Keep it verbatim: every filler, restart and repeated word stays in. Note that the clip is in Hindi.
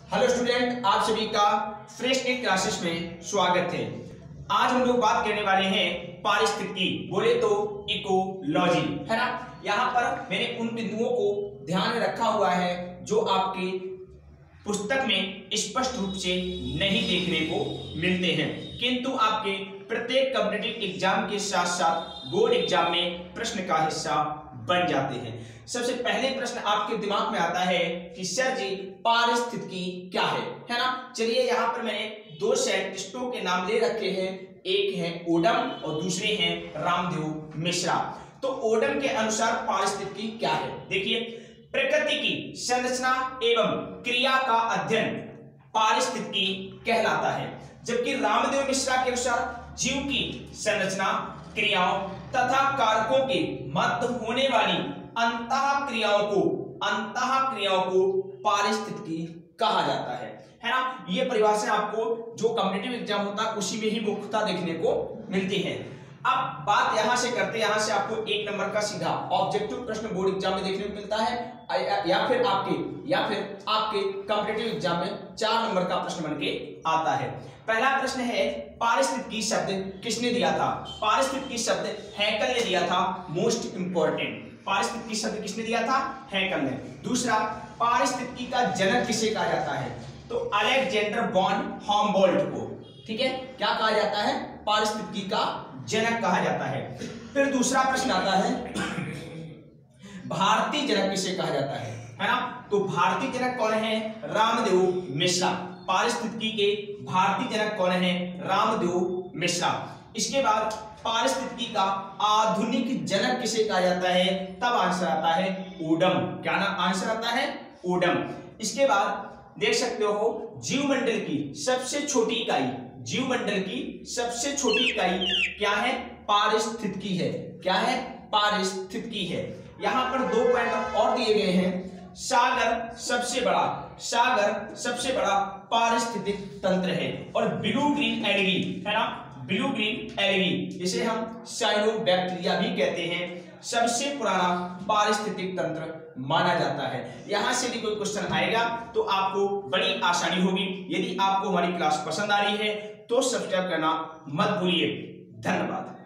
हेलो स्टूडेंट, आप सभी का फ्रेश नीट क्लासेस में स्वागत है। आज हम लोग बात करने वाले हैं पारिस्थितिकी, बोले तो इकोलॉजी, है ना। यहाँ पर मैंने उन बिंदुओं को ध्यान में रखा हुआ है जो आपके पुस्तक में स्पष्ट रूप से नहीं देखने को मिलते हैं, किंतु आपके प्रत्येक कॉम्पिटिटिव एग्जाम के साथ साथ बोर्ड एग्जाम में प्रश्न का हिस्सा बन जाते हैं। सबसे पहले प्रश्न आपके दिमाग में आता है कि सर जी पारिस्थितिकी क्या है, है ना। चलिए यहाँ पर मैंने दो साइंटिस्टों के नाम ले रखे हैं, एक है ओडम और दूसरे हैं रामदेव मिश्रा। तो ओडम के अनुसार पारिस्थितिकी क्या है, देखिए, प्रकृति की संरचना एवं क्रिया का अध्ययन पारिस्थितिकी कहलाता है, जबकि रामदेव मिश्रा के अनुसार जीव की संरचना, क्रियाओं तथा कारकों के मध्य होने वाली अंतः क्रियाओं को अंतः क्रियाओं को पारिस्थितिकी कहा जाता है, है ना। ये परिभाषा आपको जो कॉम्पिटिटिव एग्जाम होता है उसी में ही मुख्यतः देखने को मिलती है। अब बात यहां से करते हैं, यहां से आपको एक नंबर का सीधा ऑब्जेक्टिव प्रश्न बोर्ड एग्जाम में देखने को मिलता है, या फिर आपके या फिर आपके कॉम्पिटिटिव एग्जाम में चार नंबर का प्रश्न बन के आता है। पहला प्रश्न है, पारिस्थितिकी शब्द किसने दिया था। पारिस्थितिकी शब्द हैकल ने दिया था, मोस्ट इंपॉर्टेंट। पारिस्थितिकी शब्द किसने दिया था, हैकल ने। दूसरा, पारिस्थितिकी का जनक किसे कहा जाता है, तो अलेक्जेंडर वॉन हम्बोल्ट को, ठीक है, क्या कहा जाता है, पारिस्थितिकी का जनक कहा जाता है। फिर दूसरा प्रश्न आता है, भारतीय जनक किसे कहा जाता है, है ना। तो भारतीय जनक कौन है, रामदेव मिश्रा। पारिस्थितिकी के भारतीय जनक कौन है, रामदेव मिश्रा। इसके बाद पारिस्थितिकी का आधुनिक जनक किसे कहा जाता है, तब आंसर आता है ओडम। क्या ना आंसर आता है, ओडम। इसके बाद देख सकते हो, जीवमंडल की सबसे छोटी इकाई, जीवमंडल की सबसे छोटी इकाई क्या है, पारिस्थितिकी है। क्या है, पारिस्थितिकी है। यहां पर दो पॉइंट और दिए गए हैं। सागर सबसे बड़ा सागर सबसे बड़ा पारिस्थितिक तंत्र है, और ब्लू ग्रीन एल्गी, है ना, ब्लू ग्रीन एल्गी जिसे हम साइनोबैक्टीरिया भी कहते हैं, सबसे पुराना पारिस्थितिक तंत्र माना जाता है। यहां से भी कोई क्वेश्चन आएगा तो आपको बड़ी आसानी होगी। यदि आपको हमारी क्लास पसंद आ रही है तो सब्सक्राइब करना मत भूलिए। धन्यवाद।